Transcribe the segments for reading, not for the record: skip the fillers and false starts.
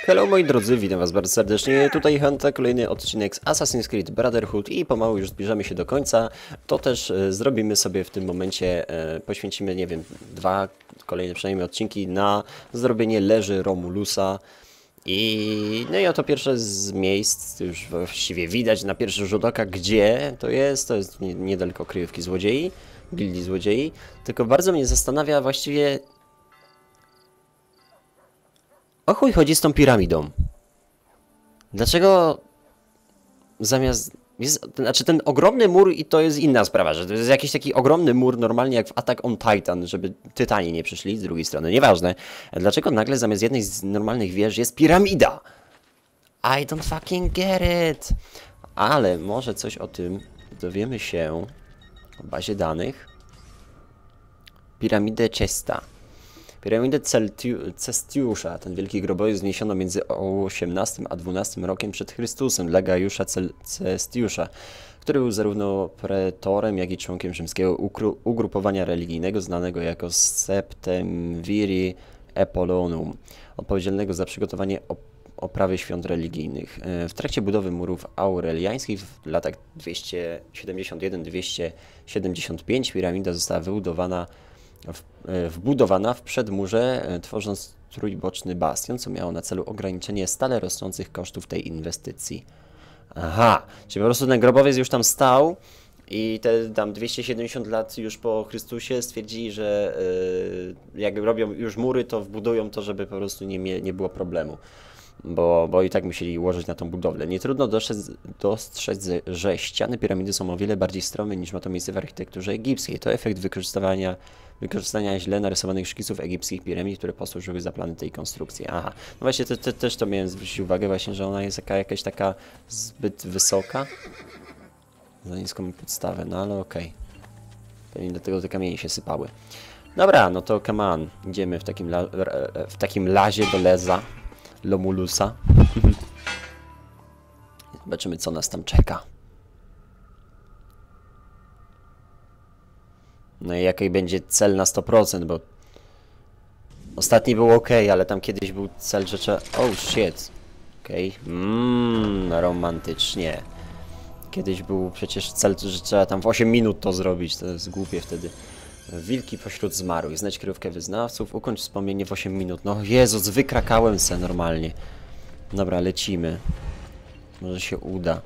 Hello moi drodzy, witam was bardzo serdecznie, tutaj Hunter, kolejny odcinek z Assassin's Creed Brotherhood i pomału już zbliżamy się do końca. To też zrobimy sobie w tym momencie, poświęcimy, nie wiem, dwa kolejne przynajmniej odcinki na zrobienie leży Romulusa. No i oto pierwsze z miejsc, już właściwie widać na pierwszy rzut oka gdzie to jest niedaleko kryjówki złodziei, gildii złodziei, tylko bardzo mnie zastanawia właściwie... O chuj chodzi z tą piramidą? Dlaczego zamiast... Znaczy ten ogromny mur i to jest inna sprawa, że to jest jakiś taki ogromny mur normalnie jak w Attack on Titan, żeby Tytani nie przyszli z drugiej strony, nieważne. Dlaczego nagle zamiast jednej z normalnych wież jest piramida? I don't fucking get it! Ale może coś o tym dowiemy się w bazie danych. Piramidę Cesta. Piramidę Cestiusza, ten wielki grobowiec wzniesiono między XVIII a XII rokiem przed Chrystusem dla Gajusza Cestiusza, który był zarówno pretorem, jak i członkiem rzymskiego ugrupowania religijnego znanego jako Septemviri Apolonum, odpowiedzialnego za przygotowanie oprawy świąt religijnych. W trakcie budowy murów aureliańskich w latach 271-275 piramida została wbudowana w przedmurze, tworząc trójboczny bastion, co miało na celu ograniczenie stale rosnących kosztów tej inwestycji. Aha, czyli po prostu ten grobowiec już tam stał i te tam 270 lat już po Chrystusie stwierdzili, że jak robią już mury, to wbudują to, żeby po prostu nie było problemu. Bo i tak musieli ułożyć na tą budowlę. Nie trudno dostrzec, że ściany piramidy są o wiele bardziej strome niż ma to miejsce w architekturze egipskiej. To efekt wykorzystania źle narysowanych szkiców egipskich piramid, które posłużyły za plany tej konstrukcji. Aha, no właśnie też to miałem zwrócić uwagę właśnie, że ona jest jakaś taka zbyt wysoka. Za niską podstawę, no ale okej. Pewnie dlatego te kamienie się sypały. Dobra, no to come on. Idziemy w takim lazie do Leza. Lomulusa. Zobaczymy, co nas tam czeka. No i jaki będzie cel na 100%, bo ostatni był ok, ale tam kiedyś był cel, że trzeba... Oh shit. Okej. Romantycznie. Kiedyś był przecież cel, że trzeba tam w 8 minut to zrobić. To jest głupie wtedy. Wilki pośród zmarłych. Znajdź kryjówkę wyznawców. Ukończ wspomnienie w 8 minut. No Jezus, wykrakałem se normalnie. Dobra, lecimy. Może się uda.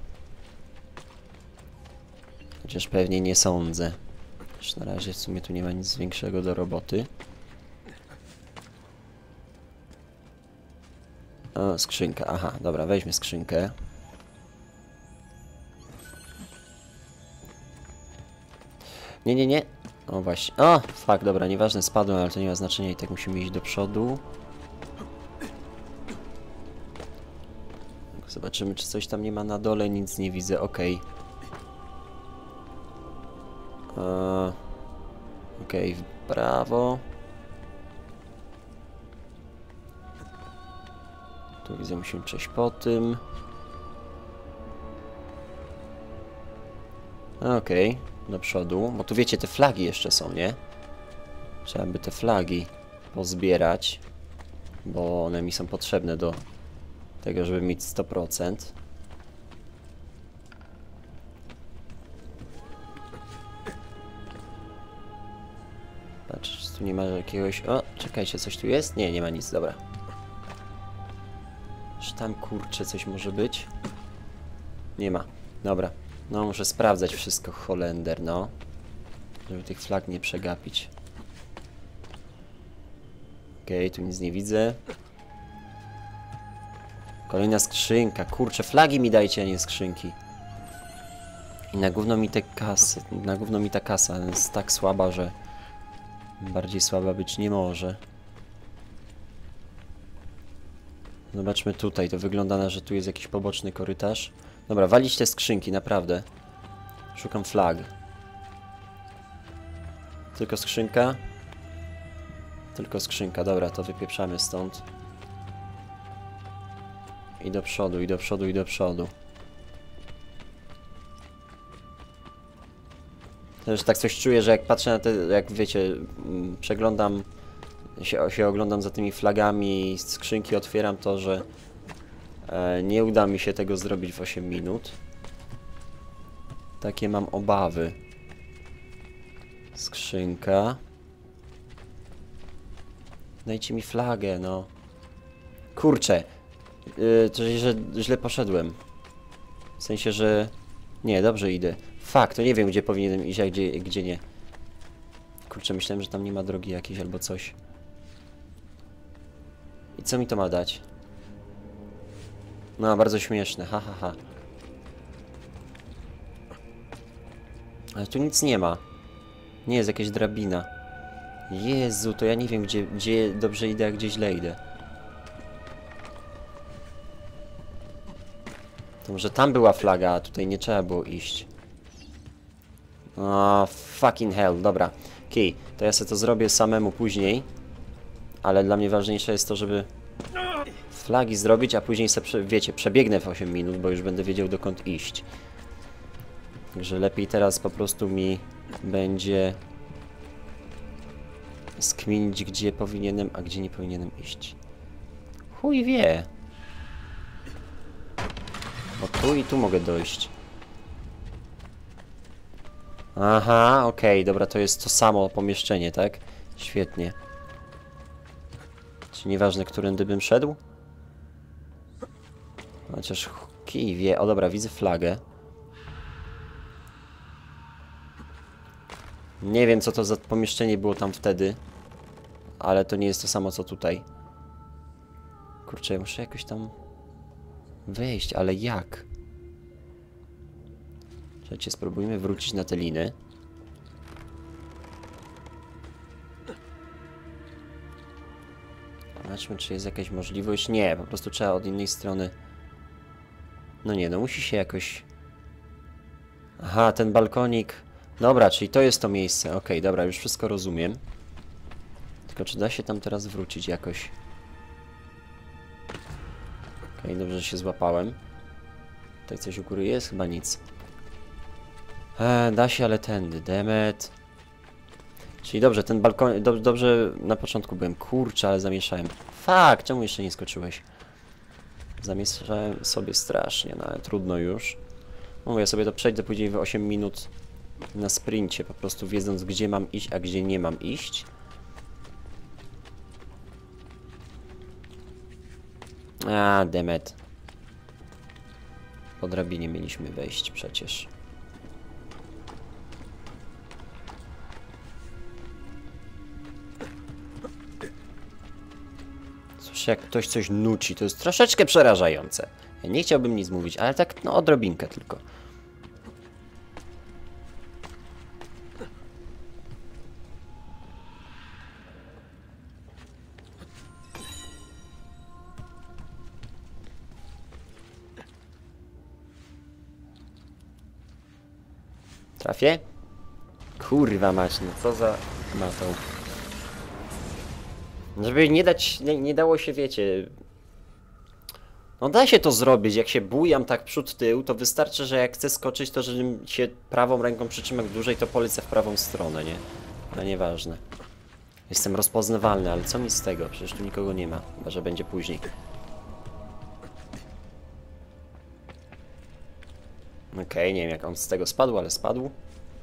Chociaż pewnie nie sądzę. Już na razie w sumie tu nie ma nic większego do roboty. O, skrzynka. Aha, dobra, weźmy skrzynkę. Nie. O właśnie. O, fuck, dobra, nieważne, spadłem, ale to nie ma znaczenia i tak musimy iść do przodu. Zobaczymy, czy coś tam nie ma na dole, nic nie widzę, okej. Okej, w prawo. Tu widzę, musimy przejść po tym. Okej, do przodu, bo tu wiecie, te flagi jeszcze są, nie? Trzeba by te flagi pozbierać, bo one mi są potrzebne do tego, żeby mieć 100%. Patrz, czy tu nie ma jakiegoś... O, czekajcie, coś tu jest? Nie, nie ma nic, dobra. Czy tam, kurczę, coś może być? Nie ma, dobra. No, muszę sprawdzać wszystko, Holender, no. Żeby tych flag nie przegapić. Okej, tu nic nie widzę. Kolejna skrzynka. Kurczę, flagi mi dajcie, a nie skrzynki. I na gówno mi te kasy. Na gówno mi ta kasa jest tak słaba, że bardziej słaba być nie może. Zobaczmy tutaj. To wygląda na, że tu jest jakiś poboczny korytarz. Dobra, walić te skrzynki, naprawdę. Szukam flag. Tylko skrzynka. Tylko skrzynka. Dobra, to wypieprzamy stąd. I do przodu, i do przodu, i do przodu. Też tak coś czuję, że jak patrzę na te, jak wiecie, przeglądam, się oglądam za tymi flagami, skrzynki otwieram, to że Nie uda mi się tego zrobić w 8 minut. Takie mam obawy. Skrzynka. Dajcie mi flagę, no. Kurczę. To źle poszedłem. W sensie, że... Nie, dobrze idę. Fuck, to nie wiem, gdzie powinienem iść, a gdzie nie. Kurczę, myślałem, że tam nie ma drogi jakiejś albo coś. I co mi to ma dać? No, bardzo śmieszne, ha, ha, ha. Ale tu nic nie ma. Nie jest jakaś drabina. Jezu, to ja nie wiem, gdzie dobrze idę, a gdzie źle idę. To może tam była flaga, a tutaj nie trzeba było iść. O, fucking hell, dobra. Okej, to ja sobie to zrobię samemu później. Ale dla mnie ważniejsze jest to, żeby flagi zrobić, a później sobie, wiecie, przebiegnę w 8 minut, bo już będę wiedział, dokąd iść. Także lepiej teraz po prostu mi będzie skminić, gdzie powinienem, a gdzie nie powinienem iść. Chuj wie. Bo tu i tu mogę dojść. Aha, okej, dobra, to jest to samo pomieszczenie, tak? Świetnie. Czy nieważne, którędy bym szedł? Chociaż kij wie. O dobra, widzę flagę. Nie wiem, co to za pomieszczenie było tam wtedy. Ale to nie jest to samo, co tutaj. Kurczę, ja muszę jakoś tam wejść, ale jak? Słuchajcie, spróbujmy wrócić na te liny. Zobaczmy, czy jest jakaś możliwość. Nie, po prostu trzeba od innej strony. No nie, no musi się jakoś... Aha, ten balkonik. Dobra, czyli to jest to miejsce. Okej, dobra, już wszystko rozumiem. Tylko czy da się tam teraz wrócić jakoś? Okej, dobrze, że się złapałem. Tutaj coś u góry jest? Chyba nic. Da się, ale tędy. Demet. Czyli dobrze, ten balkon... Dobrze na początku byłem. Kurczę, ale zamieszałem. Fuck, czemu jeszcze nie skoczyłeś? Zamieszałem sobie strasznie, no ale trudno już. Mówię, sobie to przejdę później w 8 minut na sprincie, po prostu wiedząc, gdzie mam iść, a gdzie nie mam iść. A, demet. Po drabinie mieliśmy wejść przecież. Słyszę, jak ktoś coś nuci, to jest troszeczkę przerażające. Ja nie chciałbym nic mówić, ale tak, no odrobinkę tylko. Trafię? Kurwa mać, no co za matą. Żeby nie dać, nie dało się, wiecie... No da się to zrobić, jak się bujam tak przód tył, to wystarczy, że jak chcę skoczyć, to żebym się prawą ręką przytrzymał dłużej, to polecę w prawą stronę, nie? No nieważne. Jestem rozpoznawalny, ale co mi z tego? Przecież tu nikogo nie ma, chyba że będzie później. Okej, nie wiem jak on z tego spadł, ale spadł.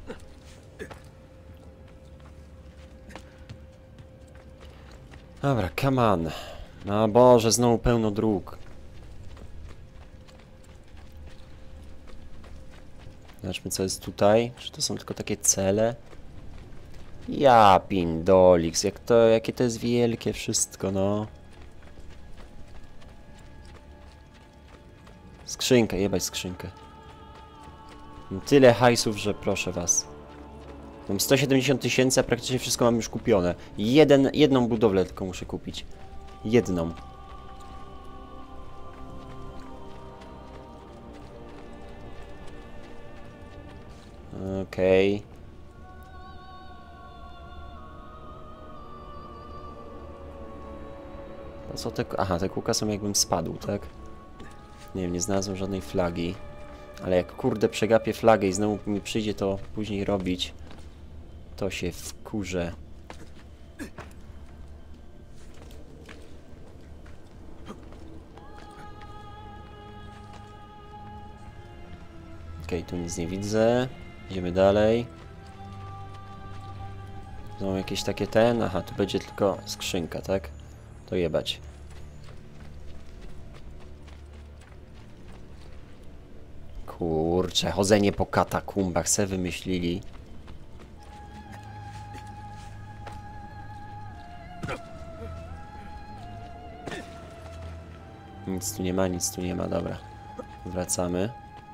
Dobra, come on. No Boże, znowu pełno dróg. Zobaczmy, co jest tutaj. Czy to są tylko takie cele? Ja pindolix, jakie to jest wielkie wszystko, no. Skrzynkę, jebać skrzynkę. Mam tyle hajsów, że proszę was. Mam 170 000, a praktycznie wszystko mam już kupione. Jedną budowlę tylko muszę kupić. Jedną. Okej. No co te... Aha, te kółka są jakbym spadł, tak? Nie wiem, nie znalazłem żadnej flagi. Ale jak kurde przegapię flagę i znowu mi przyjdzie to później robić, to się wkurzę. Okej, tu nic nie widzę. Idziemy dalej. Znowu jakieś takie ten... Aha, tu będzie tylko skrzynka, tak? To jebać. Kurczę, chodzenie po katakumbach se wymyślili. Nic tu nie ma, nic tu nie ma, dobra. Wracamy.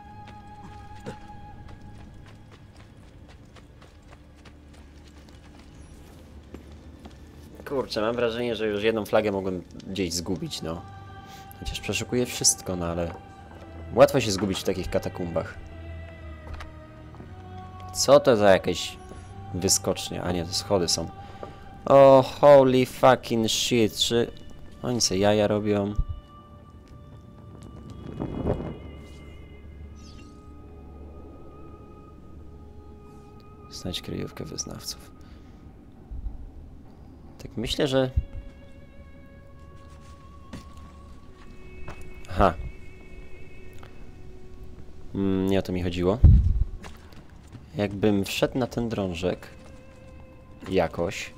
Kurczę, mam wrażenie, że już jedną flagę mogłem gdzieś zgubić, no. Chociaż przeszukuję wszystko, no ale... Łatwo się zgubić w takich katakumbach. Co to za jakieś wyskocznie? A nie, to schody są. O, holy fucking shit, czy... Oni se jaja robią. Znajdź kryjówkę wyznawców. Tak myślę, że... Aha. Nie o to mi chodziło. Jakbym wszedł na ten drążek jakoś.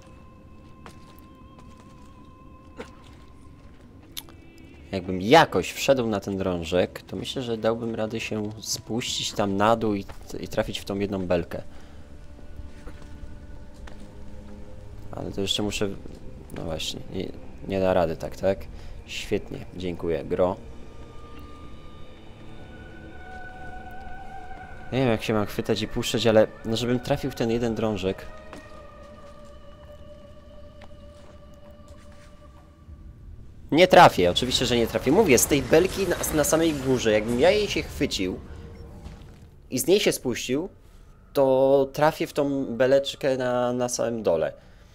Jakbym jakoś wszedł na ten drążek, to myślę, że dałbym radę się spuścić tam na dół i trafić w tą jedną belkę. Ale to jeszcze muszę... No właśnie, nie da rady tak, tak? Świetnie, dziękuję, gro. Nie wiem, jak się mam chwytać i puszczać, ale no, żebym trafił w ten jeden drążek. Nie trafię, oczywiście, że nie trafię. Mówię, z tej belki na samej górze, jakbym ja jej się chwycił i z niej się spuścił, to trafię w tą beleczkę na samym dole.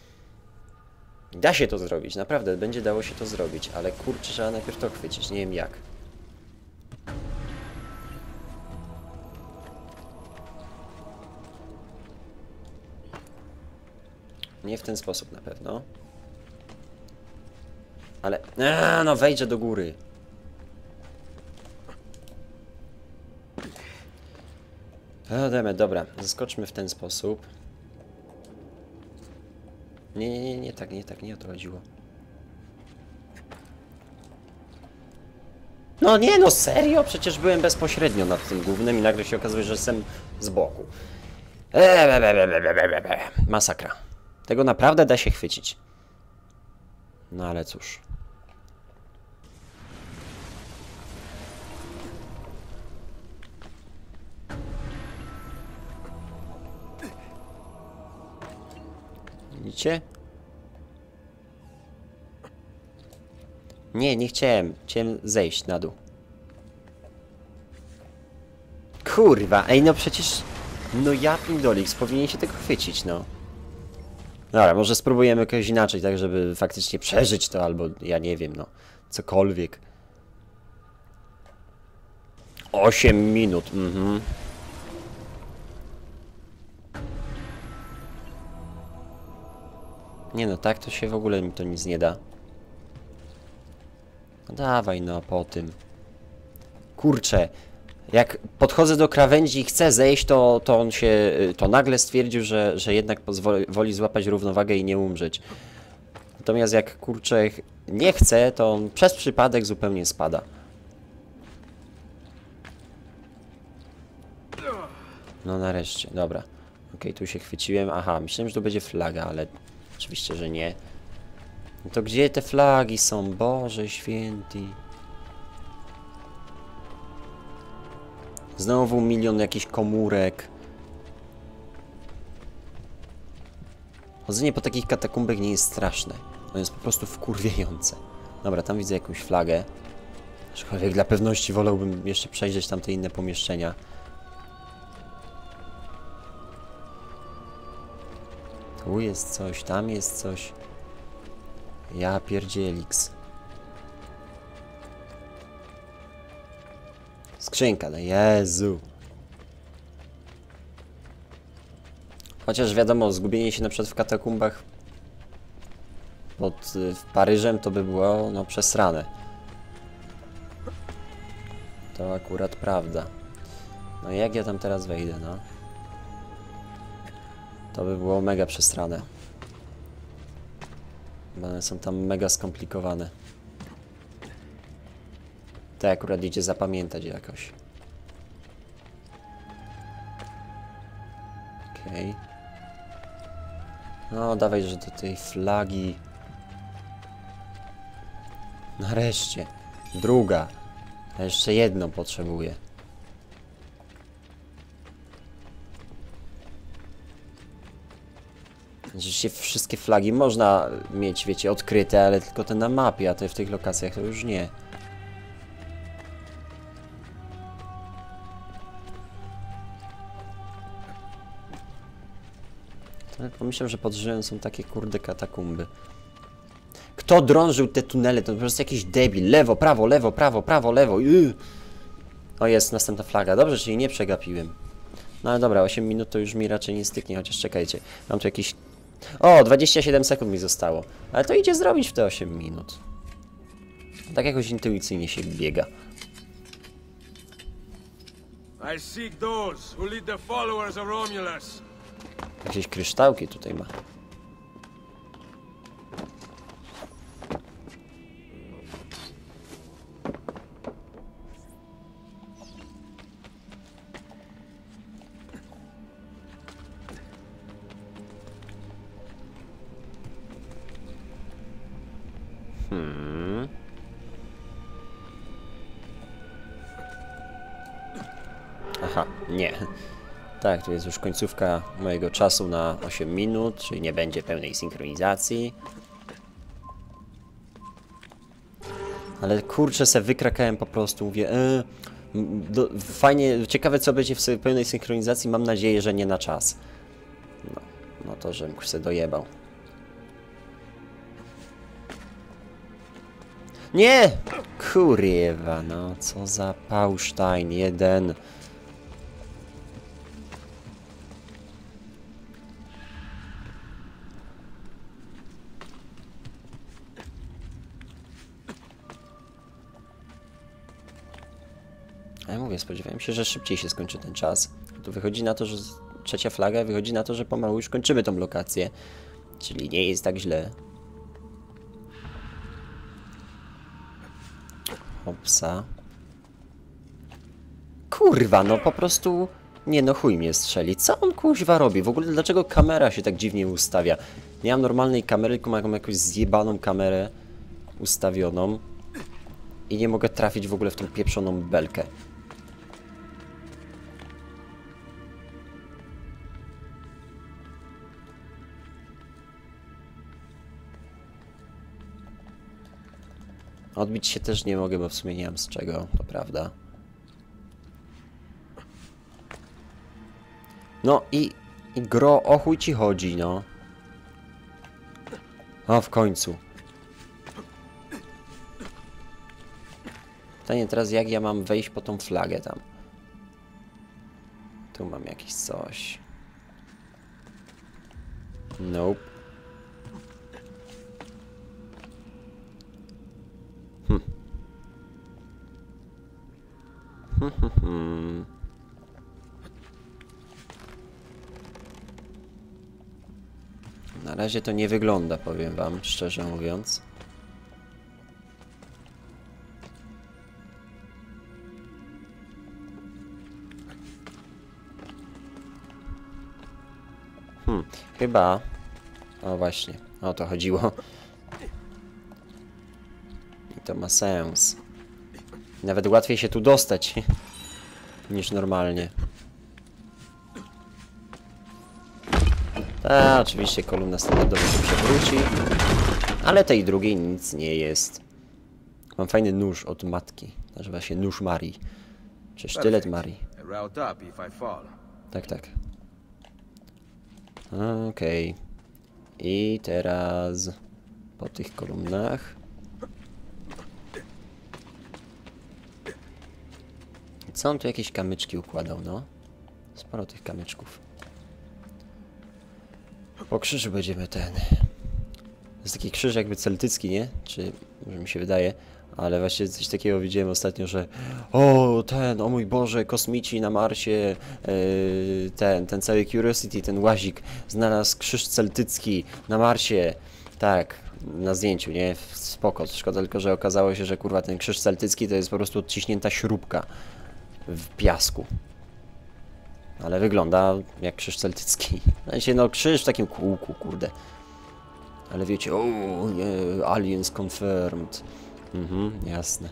Da się to zrobić, naprawdę, będzie dało się to zrobić, ale kurczę, trzeba najpierw to chwycić, nie wiem jak. Nie w ten sposób na pewno. Ale... no wejdzie do góry. Dobra, zaskoczmy w ten sposób. Nie tak, nie o to chodziło. No nie, no serio? Przecież byłem bezpośrednio nad tym głównym i nagle się okazuje, że jestem z boku. Masakra. Tego naprawdę da się chwycić. No ale cóż. Widzicie? Nie chciałem. Chciałem zejść na dół. Kurwa, ej no przecież... No ja pindolix, powinien się tego chwycić, no. Dobra, może spróbujemy jakoś inaczej, tak żeby faktycznie przeżyć to, albo ja nie wiem, no. Cokolwiek. 8 minut, Nie no, tak to się w ogóle mi to nic nie da. No dawaj, no, po tym. Kurczę, jak podchodzę do krawędzi i chcę zejść, to on się... To nagle stwierdził, że jednak woli złapać równowagę i nie umrzeć. Natomiast jak, kurczę, nie chce, to on przez przypadek zupełnie spada. No nareszcie, dobra. Okej, tu się chwyciłem. Aha, myślałem, że to będzie flaga, ale oczywiście, że nie. No to gdzie te flagi są? Boże święty. Znowu milion jakichś komórek. Chodzenie po takich katakumbach nie jest straszne. To jest po prostu wkurwiające. Dobra, tam widzę jakąś flagę. Aczkolwiek dla pewności wolałbym jeszcze przejrzeć tamte inne pomieszczenia. Tu jest coś, tam jest coś. Ja pierdzielix. Skrzynka, no Jezu. Chociaż wiadomo, zgubienie się na przykład w katakumbach pod Paryżem to by było, no, przesrane. To akurat prawda. No jak ja tam teraz wejdę, no? To by było mega przesrane. Bo one są tam mega skomplikowane. To akurat idzie zapamiętać jakoś. Okej. No, dawaj, że do tej flagi. Nareszcie. Druga. A jeszcze jedną potrzebuję. Oczywiście wszystkie flagi można mieć, wiecie, odkryte, ale tylko te na mapie, a te w tych lokacjach to już nie. Pomyślałem, że pod drzewem są takie kurde katakumby. Kto drążył te tunele? To po prostu jakiś debil. Lewo, prawo, lewo, prawo, prawo, lewo. O, jest następna flaga. Dobrze, czyli nie przegapiłem. No ale dobra, 8 minut to już mi raczej nie styknie, chociaż czekajcie. Mam tu jakiś... O, 27 sekund mi zostało. Ale to idzie zrobić w te 8 minut. Tak jakoś intuicyjnie się biega. I seek those who lead the followers of Romulus. Jakieś kryształki tutaj ma. Aha, nie. Tak, tu jest już końcówka mojego czasu na 8 minut, czyli nie będzie pełnej synchronizacji. Ale kurczę, se wykrakałem po prostu, mówię, fajnie, ciekawe co będzie w pełnej synchronizacji, mam nadzieję, że nie na czas. No to, żebym się dojebał. Nie! Kurwa, no co za Pałsztajn, jeden. Ja mówię, spodziewałem się, że szybciej się skończy ten czas. Tu wychodzi na to, że trzecia flaga, wychodzi na to, że pomału już kończymy tą lokację. Czyli nie jest tak źle. Hopsa. Kurwa, no po prostu... Nie no, chuj mnie strzeli. Co on kuźwa robi? W ogóle dlaczego kamera się tak dziwnie ustawia? Nie mam normalnej kamery, tylko mam jakąś zjebaną kamerę ustawioną. I nie mogę trafić w ogóle w tą pieprzoną belkę. Odbić się też nie mogę, bo w sumie nie mam z czego, to prawda. No i gro, o chuj ci chodzi, no. O, w końcu. Pytanie teraz, jak ja mam wejść po tą flagę tam. Tu mam jakieś coś. Nope. Na razie to nie wygląda, powiem wam, szczerze mówiąc. Chyba... O właśnie, o to chodziło. I to ma sens. Nawet łatwiej się tu dostać niż normalnie. Tak, oczywiście kolumna standardowo się przewróci, ale tej drugiej nic nie jest. Mam fajny nóż od matki. Nazywa się nóż Marii. Czy sztylet Marii. Tak, tak. Okej. I teraz po tych kolumnach. Co on tu jakieś kamyczki układał, no? Sporo tych kamyczków. Po krzyżu będziemy ten... To jest taki krzyż jakby celtycki, nie? Czy może mi się wydaje? Ale właśnie coś takiego widziałem ostatnio, że o mój Boże, kosmici na Marsie, ten cały Curiosity, ten łazik znalazł krzyż celtycki na Marsie. Tak, na zdjęciu, nie? Spoko, szkoda tylko, że okazało się, że kurwa ten krzyż celtycki to jest po prostu odciśnięta śrubka w piasku. Ale wygląda jak krzyż celtycki. Znaczy, no krzyż w takim kółku, kurde. Ale wiecie, nie, aliens confirmed. Jasne.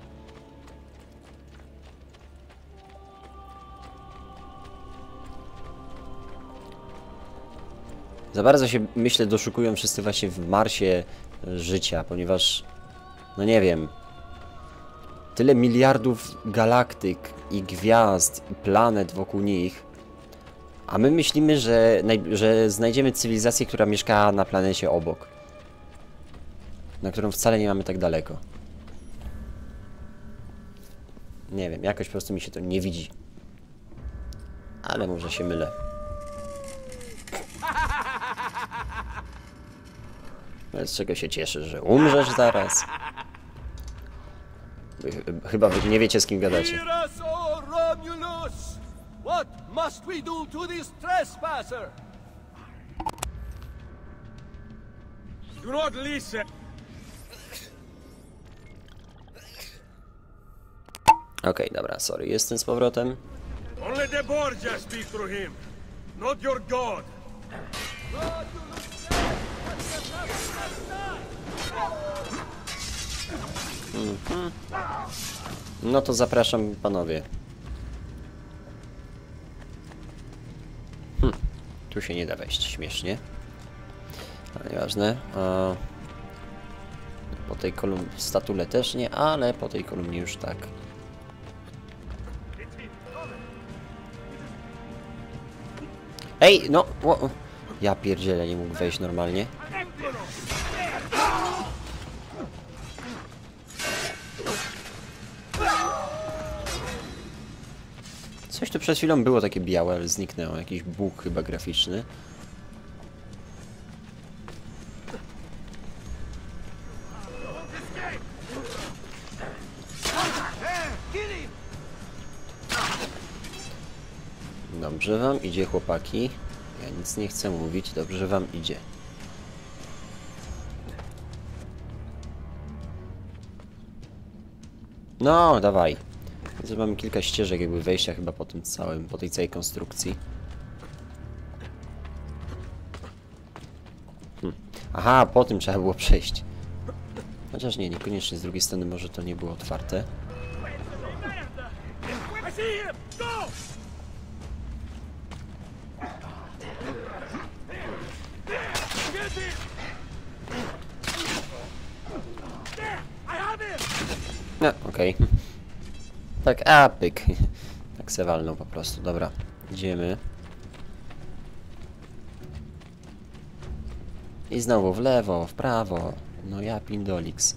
Za bardzo się, myślę, doszukują wszyscy właśnie w Marsie życia, ponieważ, no nie wiem, tyle miliardów galaktyk i gwiazd i planet wokół nich, a my myślimy, że znajdziemy cywilizację, która mieszka na planecie obok, na którą wcale nie mamy tak daleko. Nie wiem, jakoś po prostu mi się to nie widzi. Ale może się mylę. Z czego się cieszysz, że umrzesz zaraz? Chyba wy nie wiecie, z kim gadacie. Hear us, O Romulus! What must we do to this trespasser? Do not listen. Okej, dobra, sorry, jestem z powrotem. Only the Borgia speak through him, not your god. No to zapraszam, panowie. Tu się nie da wejść, śmiesznie. Ale nieważne. Po tej statule też nie, ale po tej kolumnie już tak. Ej, no! Ja pierdzielę, nie mógł wejść normalnie. Coś tu przed chwilą było takie białe, ale zniknęło. Jakiś bóg chyba graficzny. Dobrze wam idzie, chłopaki. Ja nic nie chcę mówić, dobrze wam idzie. No, dawaj. Więc mamy kilka ścieżek jakby wejścia chyba po tym całym, po tej całej konstrukcji. Aha, po tym trzeba było przejść. Chociaż nie, niekoniecznie, z drugiej strony może to nie było otwarte. I see him! Go! Get him! There! I have him! No, okej. Tak, pyk. Tak se walnął po prostu, dobra. Idziemy. I znowu w lewo, w prawo. No ja pindolix.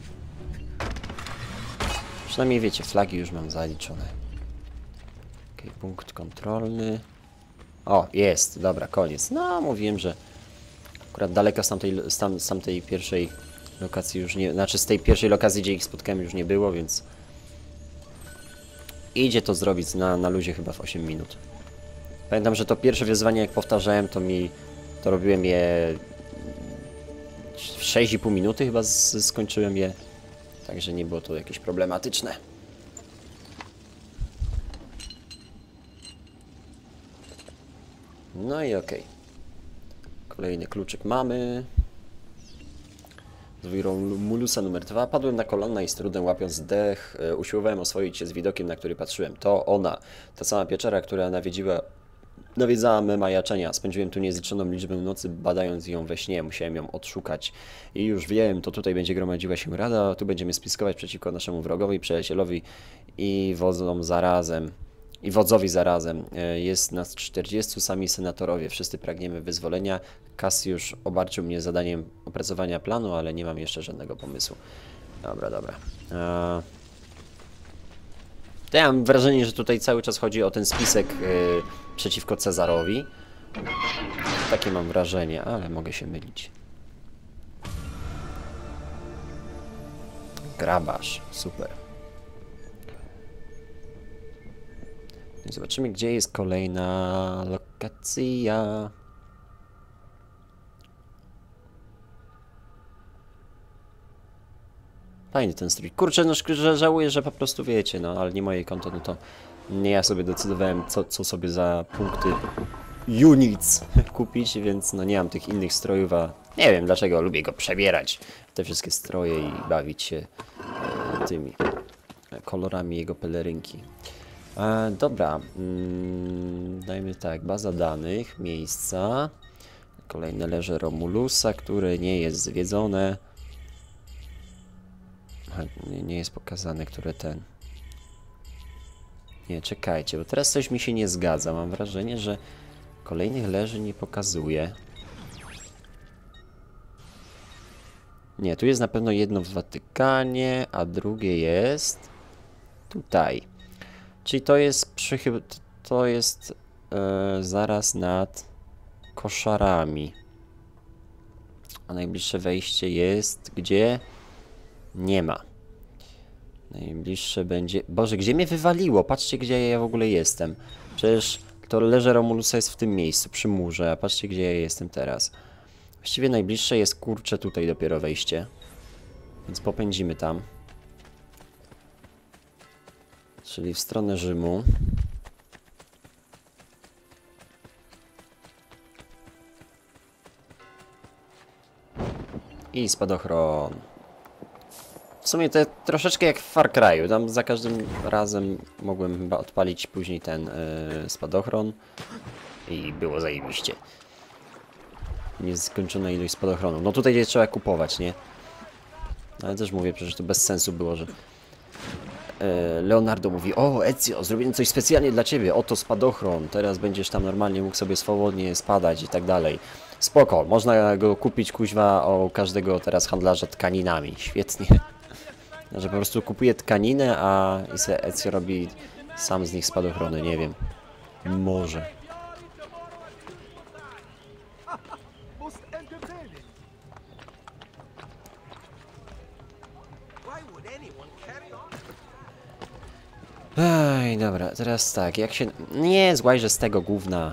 Przynajmniej wiecie, flagi już mam zaliczone. Okej, punkt kontrolny. O, jest, dobra, koniec. No, mówiłem, że akurat daleko z tamtej pierwszej lokacji już nie... Znaczy z tej pierwszej lokacji, gdzie ich spotkałem, już nie było, więc... Idzie to zrobić na luzie chyba w 8 minut. Pamiętam, że to pierwsze wyzwanie, jak powtarzałem, to robiłem je... w 6,5 minuty chyba skończyłem je. Także nie było to jakieś problematyczne. No i okej. Kolejny kluczyk mamy. Z Romulusa numer 2. Padłem na kolana i z trudem łapiąc dech, usiłowałem oswoić się z widokiem, na który patrzyłem. To ona, ta sama pieczara, która nawiedzała me majaczenia. Spędziłem tu niezliczoną liczbę nocy, badając ją we śnie. Musiałem ją odszukać. I już wiem, to tutaj będzie gromadziła się rada. Tu będziemy spiskować przeciwko naszemu wrogowi, przyjacielowi i wodzowi zarazem. Jest nas 40, sami senatorowie. Wszyscy pragniemy wyzwolenia. Cassiusz obarczył mnie zadaniem opracowania planu, ale nie mam jeszcze żadnego pomysłu. Dobra, dobra. To ja mam wrażenie, że tutaj cały czas chodzi o ten spisek przeciwko Cezarowi. Takie mam wrażenie, ale mogę się mylić. Grabarz, super. I zobaczymy, gdzie jest kolejna lokacja. Fajny ten strój. Kurczę, no żałuję, że po prostu wiecie, no, ale nie moje konto, no to nie ja sobie decydowałem, co sobie za punkty units kupić, więc no nie mam tych innych strojów, a nie wiem dlaczego, lubię go przebierać, te wszystkie stroje i bawić się tymi kolorami jego pelerynki. Dobra, dajmy tak, baza danych, miejsca, kolejne leże Romulusa, które nie jest zwiedzone. Nie jest pokazane, które ten... Nie, czekajcie, bo teraz coś mi się nie zgadza. Mam wrażenie, że kolejnych leży nie pokazuje. Nie, tu jest na pewno jedno w Watykanie, a drugie jest tutaj. Czyli to jest to jest zaraz nad koszarami. A najbliższe wejście jest gdzie? Nie ma. Najbliższe będzie... Boże, gdzie mnie wywaliło? Patrzcie, gdzie ja w ogóle jestem. Przecież to leże Romulusa jest w tym miejscu, przy murze. A patrzcie, gdzie ja jestem teraz. Właściwie najbliższe jest, kurczę, tutaj dopiero wejście. Więc popędzimy tam. Czyli w stronę Rzymu. I spadochron. W sumie to troszeczkę jak w Far Cry'u. Tam za każdym razem mogłem chyba odpalić później ten spadochron. I było zajebiście. Nieskończona ilość spadochronu. No tutaj je trzeba kupować, nie? Ale też mówię, przecież to bez sensu było, że Leonardo mówi: o, Ezio, zrobiłem coś specjalnie dla ciebie, oto spadochron, teraz będziesz tam normalnie mógł sobie swobodnie spadać i tak dalej. Spoko, można go kupić kuźwa o każdego teraz handlarza tkaninami, świetnie. Że po prostu kupuje tkaninę, a Ezio robi sam z nich spadochrony, nie wiem. Może. Ej, dobra, teraz tak, jak się... Nie, złajże z tego gówna.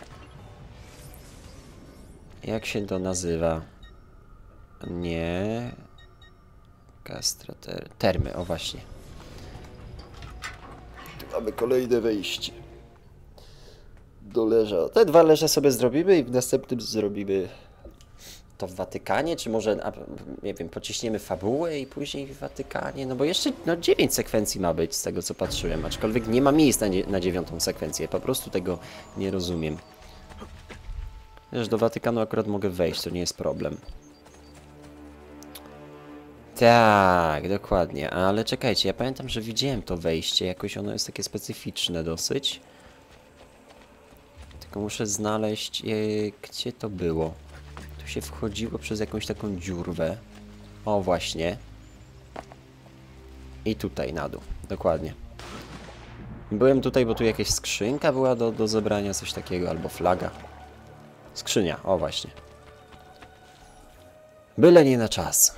Jak się to nazywa? Nie... Castra... Termy, o właśnie. Tu mamy kolejne wejście. Do leża. Te dwa leże sobie zrobimy i w następnym zrobimy... To w Watykanie, czy może, nie wiem, pociśniemy fabułę i później w Watykanie? No bo jeszcze 9 sekwencji ma być, z tego co patrzyłem, aczkolwiek nie ma miejsc na 9. sekwencję, po prostu tego nie rozumiem. Wiesz, do Watykanu akurat mogę wejść, to nie jest problem. Tak, dokładnie, ale czekajcie, ja pamiętam, że widziałem to wejście, jakoś ono jest takie specyficzne dosyć. Tylko muszę znaleźć, gdzie to było. Tu się wchodziło przez jakąś taką dziurwę. O, właśnie. I tutaj na dół. Dokładnie. Byłem tutaj, bo tu jakaś skrzynka była do zebrania, coś takiego, albo flaga. Skrzynia, o właśnie. Byle nie na czas.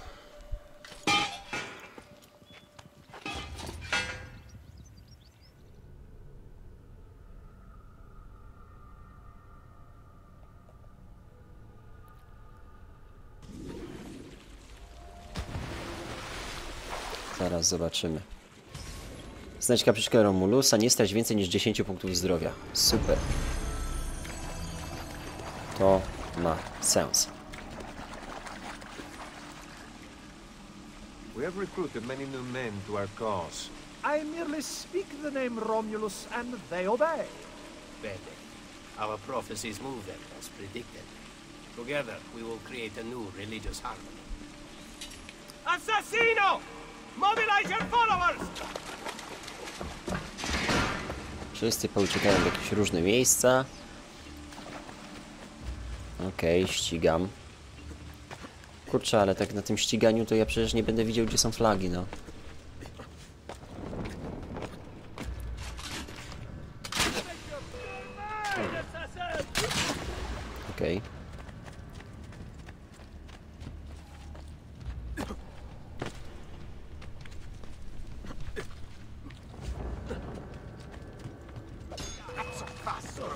Zaraz zobaczymy. Znajdź kapliczkę Romulusa, nie stać więcej niż 10 punktów zdrowia. Super. To ma sens. We have recruited many new men to our cause. I merely speak the name Romulus and they obey. Better. Our prophecies move them as predicted. Together, we will create a new religious harmony. Assassino! Mobilize your followers! Wszyscy pouciekają w jakieś różne miejsca. Okej, ścigam. Kurczę, ale tak na tym ściganiu to ja przecież nie będę widział, gdzie są flagi, no. Okej.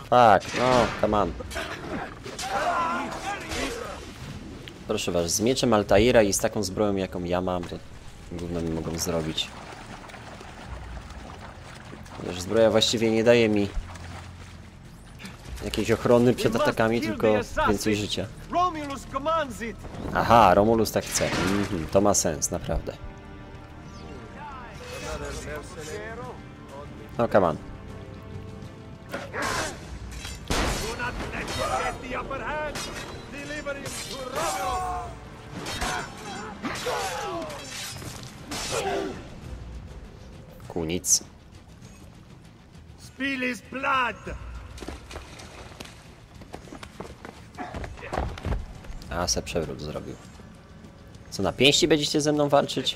Tak, no, come on. Proszę was, z mieczem Altaira i z taką zbroją, jaką ja mam, to gówno mi mogą zrobić. Chociaż zbroja właściwie nie daje mi jakiejś ochrony przed atakami, tylko więcej życia. Romulus commands it. Aha, Romulus tak chce. To ma sens, naprawdę. No, come on. Do not let him get the upper hand. Deliver him to Romulus. Kunic. Spill his blood. A, se przewrót zrobił. Co, na pięści będziecie ze mną walczyć?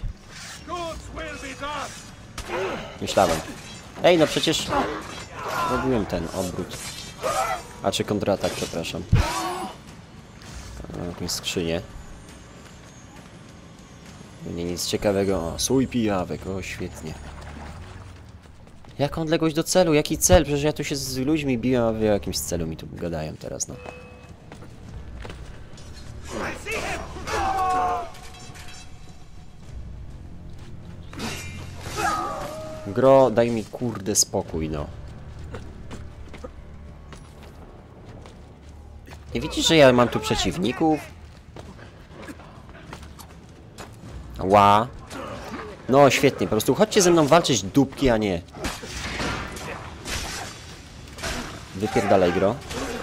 Myślałem. Ej, no przecież... robiłem ten obrót. A, czy kontratak, przepraszam. Mam jakąś skrzynię. Nie, nic ciekawego. O, słój pijawek, o, świetnie. Jaka odległość do celu? Jaki cel? Przecież ja tu się z ludźmi biłem, a wy o jakimś celu mi tu gadają teraz, no. Gro, daj mi kurde spokój, no. Nie widzisz, że ja mam tu przeciwników? Ła. No świetnie, po prostu chodźcie ze mną walczyć dupki, a nie. Wypierdalaj, Gro.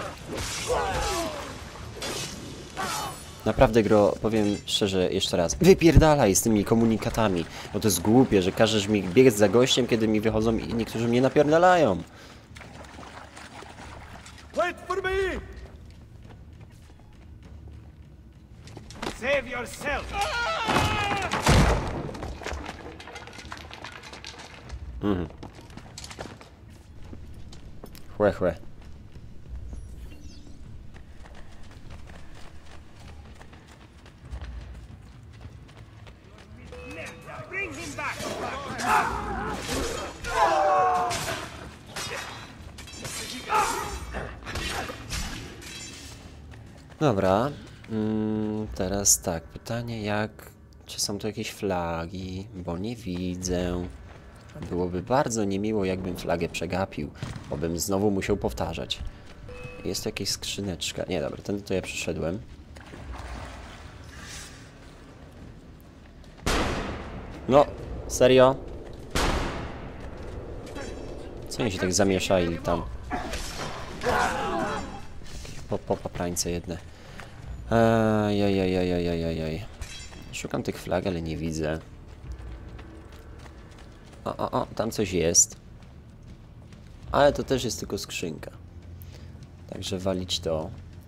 Naprawdę, Gro, powiem szczerze jeszcze raz. Wypierdalaj z tymi komunikatami. Bo to jest głupie, że każesz mi biec za gościem, kiedy mi wychodzą i niektórzy mnie napierdalają. Wait for me. Save yourself. Chłe, chłe. Bring him back. Dobra. Teraz tak, pytanie jak... Czy są tu jakieś flagi? Bo nie widzę. Byłoby bardzo niemiło, jakbym flagę przegapił, bo bym znowu musiał powtarzać. Jest tu jakieś skrzyneczka. Nie, dobra, ten to ja przeszedłem. No, serio? Co oni się tak zamieszali tam? Po paprańce jedne. Ajajajajajajajaj. Szukam tych flag, ale nie widzę. O, tam coś jest. Ale to też jest tylko skrzynka. Także walić to.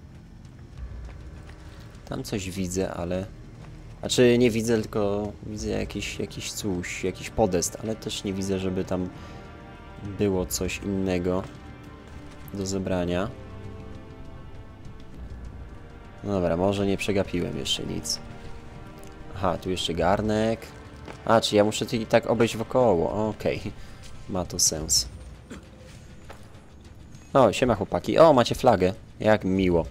Tam coś widzę, ale... Znaczy nie widzę, tylko widzę jakiś coś, jakiś podest, ale też nie widzę, żeby tam było coś innego do zebrania. No dobra, może nie przegapiłem jeszcze nic. Aha, tu jeszcze garnek. A, czy ja muszę i tak obejść wokoło. Okej. Ma to sens. O, siema chłopaki. O, macie flagę. Jak miło.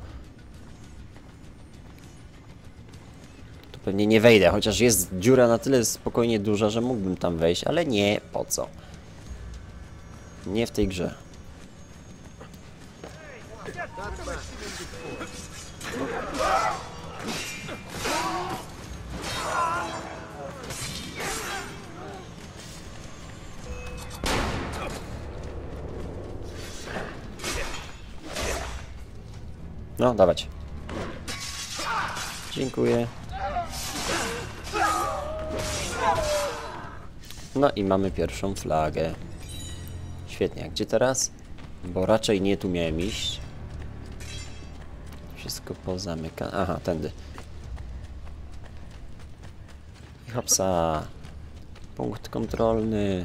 Tu pewnie nie wejdę, chociaż jest dziura na tyle spokojnie duża, że mógłbym tam wejść, ale nie, po co? Nie w tej grze. No, dawać. Dziękuję. No i mamy pierwszą flagę. Świetnie, a gdzie teraz? Bo raczej nie tu miałem iść. Wszystko pozamykane. Aha, tędy. I hopsa. Punkt kontrolny.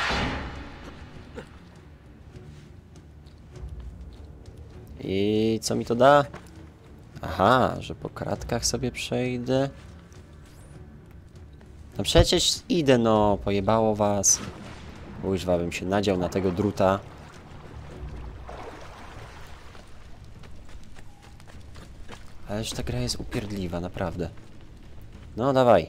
I co mi to da? Aha, że po kratkach sobie przejdę. No przecież idę, no, pojebało was. Łyżwa bym się nadział na tego druta. Ależ ta gra jest upierdliwa, naprawdę. No, dawaj.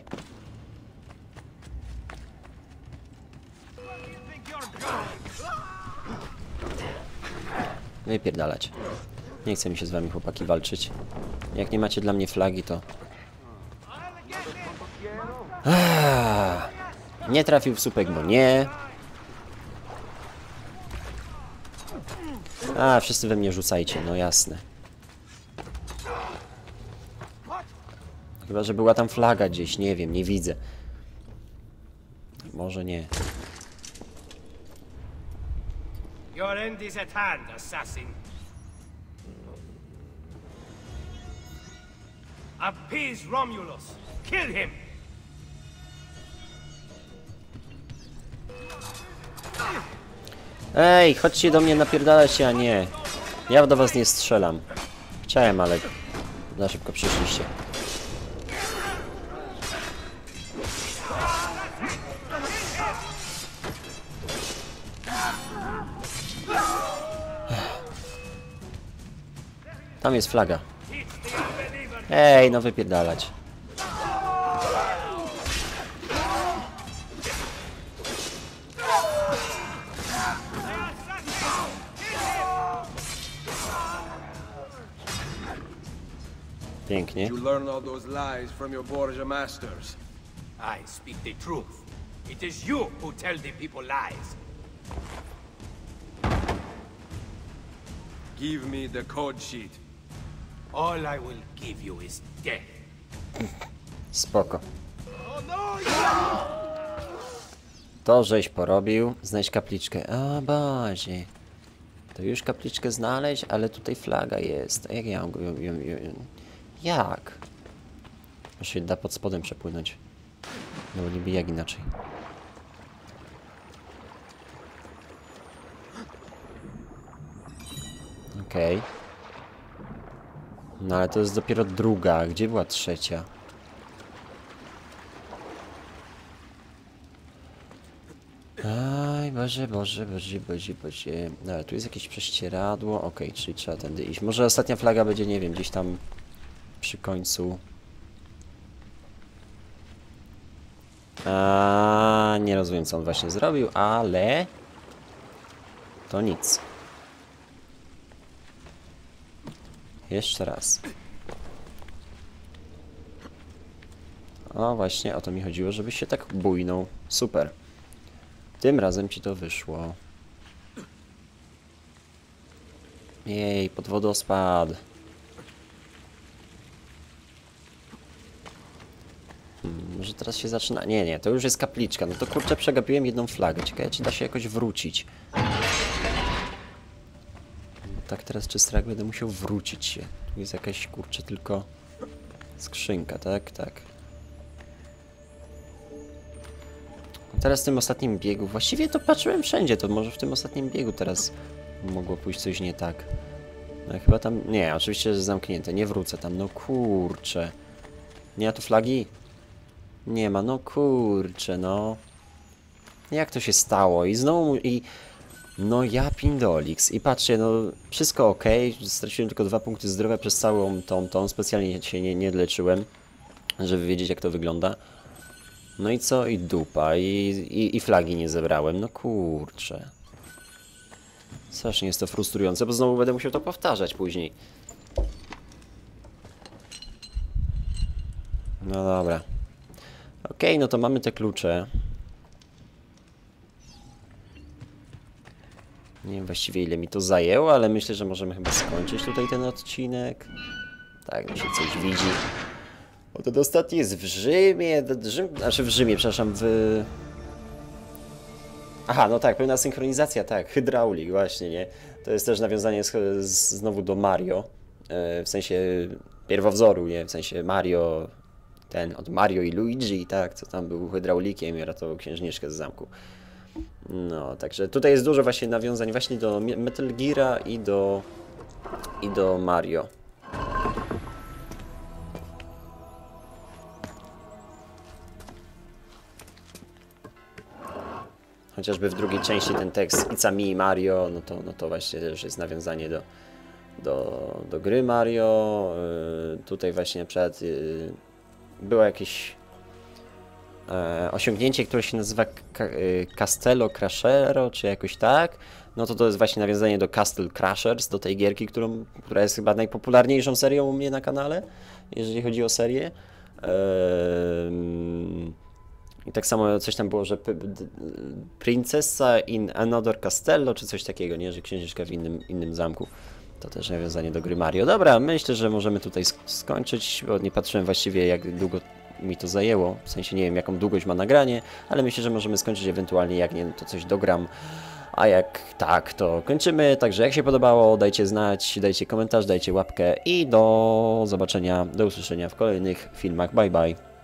Wypierdalać. Nie chce mi się z wami, chłopaki, walczyć. Jak nie macie dla mnie flagi, to... Nie trafił w słupek, bo nie. Wszyscy we mnie rzucajcie, no jasne. Chyba, że była tam flaga gdzieś, nie wiem, nie widzę. Może nie. Your end is at hand, assassin. Appease Romulus. Kill him. Ej, chodźcie do mnie, napierdalać się, a nie. Ja do was nie strzelam. Chciałem, ale za szybko przyszliście. Tam jest flaga. Ej, no wypierdalać. Pięknie. You learn all those lies from your Borgia masters. I speak the truth. It is you who tell the people lies. Give me the code sheet. All I will give you is death. Spoko. To żeś porobił. Znajdź kapliczkę. A, Boże. To już kapliczkę znaleźć, ale tutaj flaga jest. Jak ja mam go... Jak? Może się da pod spodem przepłynąć. No bo niby jak inaczej. Okej. No ale to jest dopiero druga. Gdzie była trzecia? Aj, Boże, Boże, Boże, Boże, Boże. No, ale tu jest jakieś prześcieradło. Okej, czyli trzeba tędy iść. Może ostatnia flaga będzie, nie wiem, gdzieś tam przy końcu. Nie rozumiem, co on właśnie zrobił, ale... To nic. Jeszcze raz. O, właśnie o to mi chodziło, żebyś się tak bujnął. Super. Tym razem ci to wyszło. Jej, pod wodospad. Może teraz się zaczyna... Nie, to już jest kapliczka. No to kurczę, przegapiłem jedną flagę. Ciekawe, czy da się jakoś wrócić. Tak teraz czysto jak będę musiał wrócić się. Tu jest jakaś, kurczę, tylko... skrzynka, tak? Tak. Teraz w tym ostatnim biegu, właściwie to patrzyłem wszędzie, to może w tym ostatnim biegu teraz mogło pójść coś nie tak. No chyba tam, nie, oczywiście jest zamknięte, nie wrócę tam, no kurczę. Nie ma tu flagi? Nie ma, no kurczę, no. Jak to się stało? I znowu, no ja pindolix. I patrzcie, no wszystko ok, straciłem tylko 2 punkty zdrowia przez całą tą, specjalnie się nie leczyłem, żeby wiedzieć jak to wygląda. No i co? I dupa. I flagi nie zebrałem. No kurczę. Strasznie jest to frustrujące, bo znowu będę musiał to powtarzać później. No dobra. Okej, no to mamy te klucze. Nie wiem właściwie ile mi to zajęło, ale myślę, że możemy chyba skończyć tutaj ten odcinek. Tak, mi się coś widzi. O, ten ostatni jest w Rzymie, znaczy w Rzymie, przepraszam, Aha, no tak, pełna synchronizacja, tak, hydraulik, właśnie, nie? To jest też nawiązanie znowu do Mario, w sensie pierwowzoru, nie? W sensie Mario, od Mario i Luigi, tak, co tam był hydraulikiem i ratował księżniczkę z zamku. No, także tutaj jest dużo właśnie nawiązań właśnie do Metal Geara i do Mario. Chociażby w drugiej części ten tekst It's a me Mario, no to właśnie też jest nawiązanie do gry Mario. Tutaj właśnie na przykład było jakieś osiągnięcie, które się nazywa Castello Crashero, czy jakoś tak. No to jest właśnie nawiązanie do Castle Crashers, do tej gierki, która jest chyba najpopularniejszą serią u mnie na kanale, jeżeli chodzi o serię. I tak samo coś tam było, że Princessa in Another Castello, czy coś takiego, nie? Że księżniczka w innym zamku. To też nawiązanie do gry Mario. Dobra, myślę, że możemy tutaj skończyć, bo nie patrzyłem właściwie, jak długo mi to zajęło. W sensie nie wiem, jaką długość ma nagranie, ale myślę, że możemy skończyć, ewentualnie jak nie, to coś dogram. A jak tak, to kończymy. Także jak się podobało, dajcie znać, dajcie komentarz, dajcie łapkę i do zobaczenia, do usłyszenia w kolejnych filmach. Bye bye.